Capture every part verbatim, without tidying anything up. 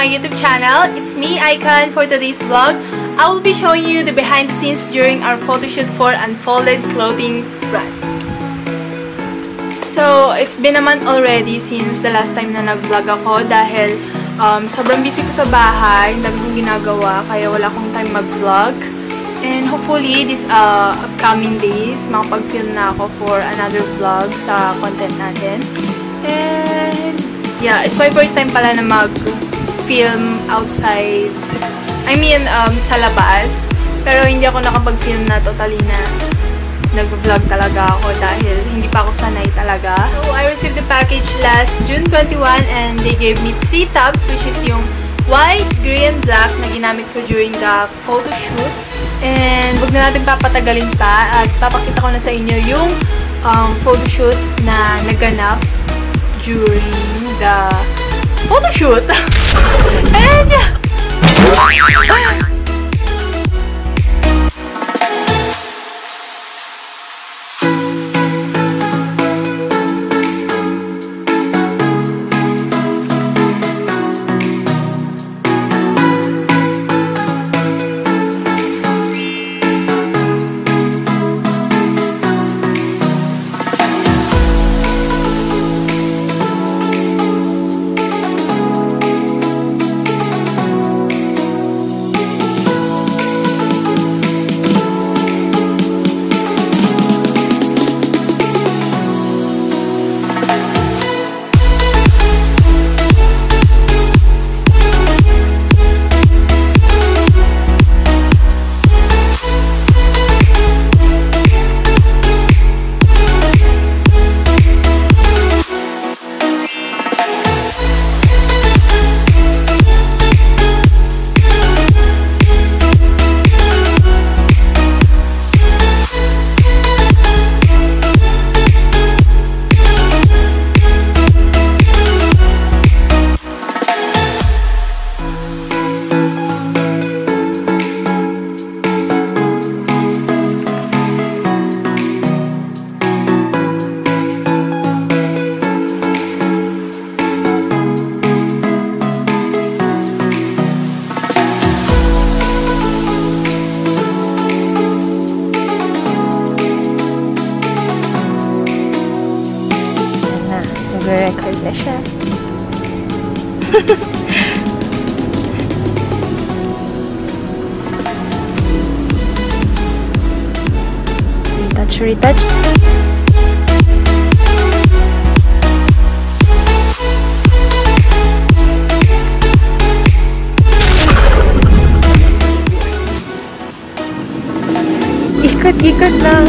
my YouTube channel. It's me, Aika, and for today's vlog, I will be showing you the behind the scenes during our photoshoot for Unfolded Clothing brand. So, it's been a month already since the last time na nag-vlog ako dahil um, sobrang busy ko sa bahay, dami kong ginagawa, kaya wala akong time mag-vlog. And hopefully, this uh, upcoming days, makapag-film na ako for another vlog sa content natin. And yeah, it's my first time pala na mag-film outside. I mean, um, sa labas. Pero hindi ako nakapag-film na totally na nag-vlog talaga ako dahil hindi pa ako sanay talaga. So, I received the package last June twenty-first and they gave me three tops, which is yung white, green, black na ginamit ko during the photo shoot. And wag na natin papatagalin pa at papakita ko na sa inyo yung um, photo shoot na naganap during the photo shoot. Ayan niya! Nag-record na siya. Retouch, retouch. Ikot-ikot lang.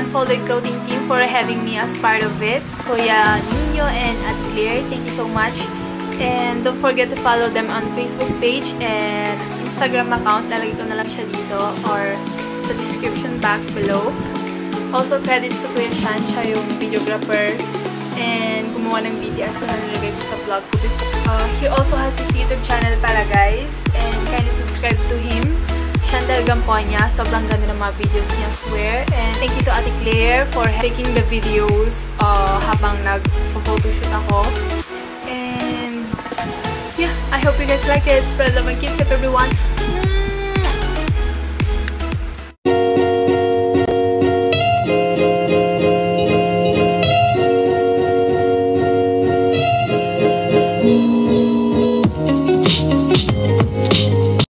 Unfolded Clothing team for having me as part of it. Kuya Nino and Ate Claire, thank you so much. And don't forget to follow them on Facebook page and Instagram account. Lalagay ko na lang siya dito or sa description box below. Also, credits to Kuya Shan, siya yung videographer and gumawa ng B T S ko na nilagay ko sa vlog ko. Uh, he also has his YouTube channel para guys, and kindly subscribe to him. Chantal Gamponya, sobrang ganda ng mga videos niya, swear. And thank you to Ate Claire for taking the videos uh, habang nag-photoshoot ako. And yeah, I hope you guys like it. Spread love and keep safe everyone.